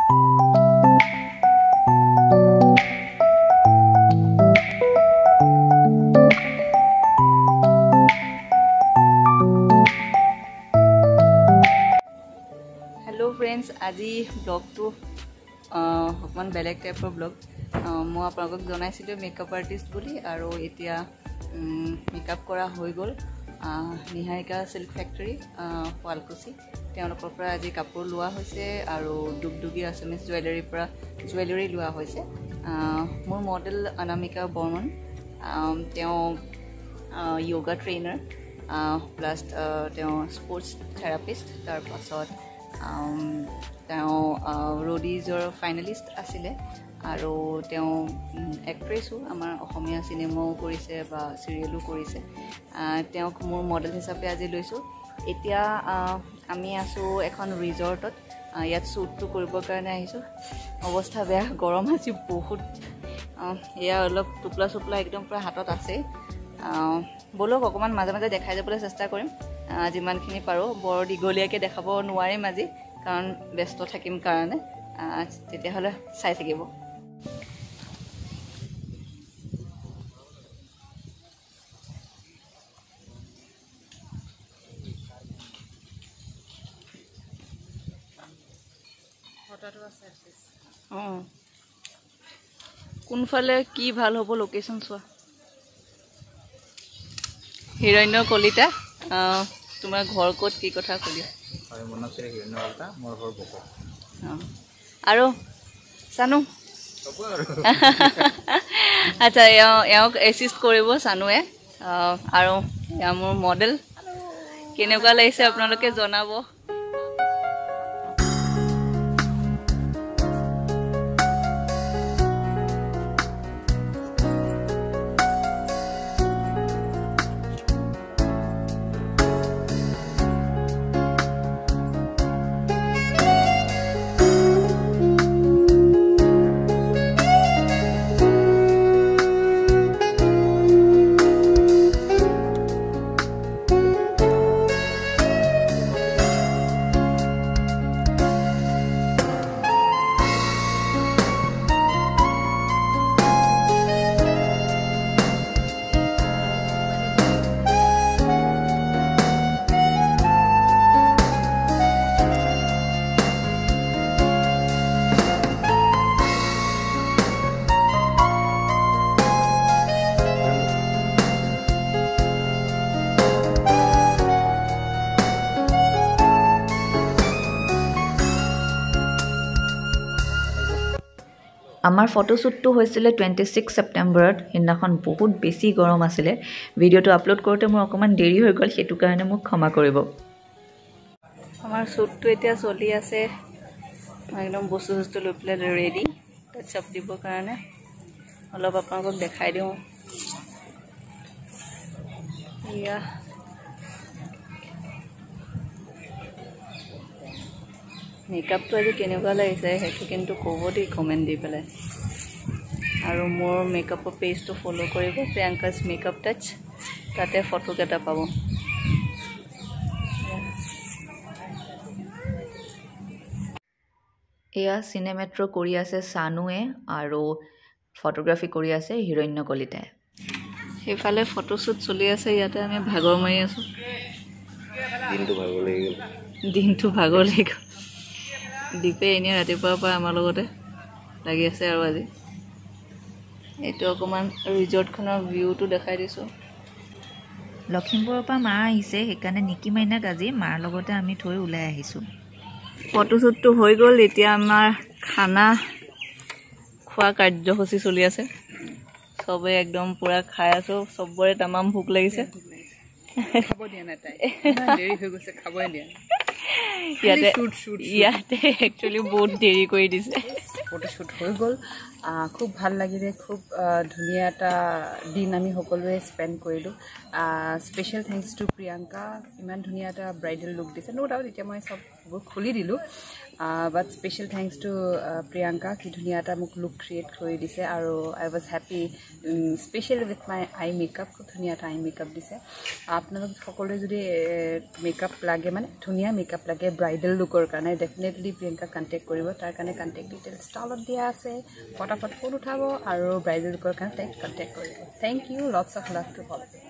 friends আজি ব্লগটো অকমান বেলেগ টাইপৰ ব্লগ মই আপোনালোকক জনাইছিলো মেকআপ আৰ্টিষ্ট বুলি আৰু এতিয়া মেকআপ কৰা হৈ গ'ল নিহাৰিকা সিল্ক ফেক্টৰী শুৱালকুছি তেওঁলোকৰ পৰা আজি কাপোৰ লোৱা হৈছে আৰু দুগদুগী আছামিজ জুৱেলাৰীৰ পৰা জুৱেলাৰী লোৱা হৈছে মোৰ মডেল অনামিকা বৰ্মন তেওঁ যোগা ট্ৰেইনাৰ প্লাছ তেওঁ স্পৰ্টছ থেৰাপিষ্ট তাৰ পাছত ৰডিজৰ ফাইনেলিষ্ট আছিলে আৰু তেওঁ এক্ট্ৰেছো আমাৰ অসমীয়া চিনেমাও কৰিছে বা চিৰিয়েলো কৰিছে তেওঁক মোৰ মডেল হিচাপে আজি লৈছোঁ এতিয়া আমি আছোঁ এখন ৰিজৰ্টত ইয়াত শ্বুটটো কৰিবৰ কাৰণে আহিছোঁ অৱস্থা বেয়া গৰম আজি বহুত এয়া অলপ টুপলা চুপলা একদম পুৰা হাতত আছে বলক অকণমান মাজে মাজে দেখাই যাবলৈ চেষ্টা কৰিম যিমানখিনি পাৰোঁ বৰ দীঘলীয়াকৈ দেখাব নোৱাৰিম আজি কাৰণ ব্যস্ত থাকিম কাৰণে তেতিয়াহ'লে চাই থাকিব কোনফালে কি ভাল হ'ব লোকেশ্যন চোৱা হিৰণ্য কলিতা তোমাৰ ঘৰ ক'ত কি কথা কলি হয় মনশ্ৰী হিৰণ্য কলিতা মোৰ ঘৰ বক আৰু সানু আচ্ছা এওঁক এছিষ্ট কৰিব সানুৱে আৰু এয়া মোৰ মডেল কেনেকুৱা লাগিছে আপোনালোকে জনাব আমাৰ ফটোশ্বুটটো হৈছিলে 26 ছেপ্টেম্বৰত সেইদিনাখন বহুত বেছি গৰম আছিলে ভিডিঅ'টো আপলোড কৰোঁতে মোৰ অকণমান দেৰি হৈ গ'ল সেইটো কাৰণে মোক ক্ষমা কৰিব আমাৰ শ্বুটটো এতিয়া চলি আছে একদম বস্তু চস্তু লৈ পেলাই ৰেডি টাচ আপ দিবৰ কাৰণে অলপ আপোনালোকক দেখাই দিওঁ এয়া মেকআপটো আজি কেনেকুৱা লাগিছে সেইটো কিন্তু ক'ব দেই কমেণ্ট দি পেলাই আৰু মোৰ মেকআপৰ পেজটো ফ'ল' কৰিব প্ৰিয়ংকাছ মেকআপ টাচ তাতে ফটোকেইটা পাব এয়া চিনেমেট্ৰ' কৰি আছে সানুৱে আৰু ফটোগ্ৰাফী কৰি আছে হিৰণ্য কলিতাই সেইফালে ফটোশ্বুট চলি আছে ইয়াতে আমি ভাগৰ মাৰি আছোঁ দিনটো ভাগৰ লাগি গ'ল দীপে এনেই ৰাতিপুৱাৰ পৰা আমাৰ লগতে লাগি আছে আৰু আজি এইটো অকণমান ৰিজৰ্টখনৰ ভিউটো দেখাই দিছোঁ লখিমপুৰৰ পৰা মা আহিছে সেইকাৰণে নিকি মাইনাক আজি মাৰ লগতে আমি থৈ ওলাই আহিছোঁ ফটোশ্বুটটো হৈ গ'ল এতিয়া আমাৰ খানা খোৱা কাৰ্যসূচী চলি আছে চবে একদম পুৰা খাই আছোঁ চবৰে তামাম ভোক লাগিছে খাব দিয়া নাই তাই দেৰি হৈ গৈছে খাবই দিয়া ইয়াতে একচুৱেলি বহুত দেৰি কৰি দিছে ফটোশ্বুট হৈ গ'ল খুব ভাল লাগিলে খুব ধুনীয়া এটা দিন আমি সকলোৱে স্পেণ্ড কৰিলোঁ স্পেচিয়েল থেংকছ টু প্ৰিয়ংকা ইমান ধুনীয়া এটা ব্ৰাইডেল লুক দিছে ন' ডাউট এতিয়া মই চববোৰ খুলি দিলোঁ but special thanks to Priyanka কি ধুনীয়া এটা মোক লুক ক্ৰিয়েট কৰি দিছে আৰু I was happy specially with my eye makeup খুব ধুনীয়া এটা আই মেকআপ দিছে আপোনালোক সকলোৱে যদি মেকআপ লাগে মানে ধুনীয়া মেকআপ লাগে ব্ৰাইডেল লুকৰ কাৰণে ডেফিনেটলি প্ৰিয়ংকা কণ্টেক্ট কৰিব তাৰ কাৰণে কণ্টেক্ট ডিটেইলছ তলত দিয়া আছে ফটাফট ফোন উঠাব আৰু ব্ৰাইডেল লুকৰ কাৰণে তাইক কণ্টেক্ট কৰিব thank you lots of love to all